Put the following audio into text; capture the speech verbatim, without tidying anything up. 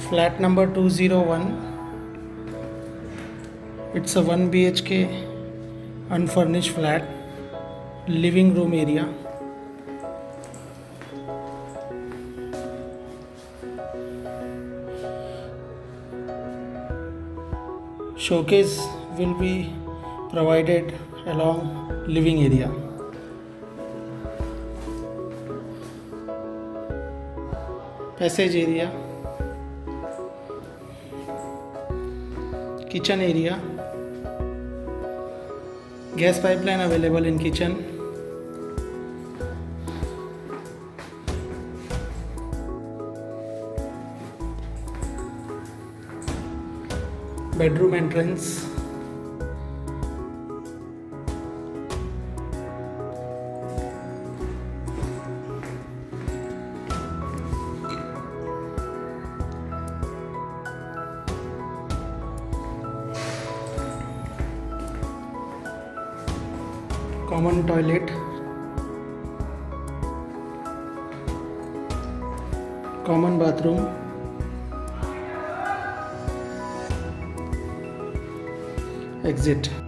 Flat number two oh one. It's a one B H K unfurnished flat. Living room area. Showcase will be provided along living area. Passage area. Kitchen area. Gas pipeline available in kitchen. Bedroom entrance. Common toilet. Common bathroom. Exit.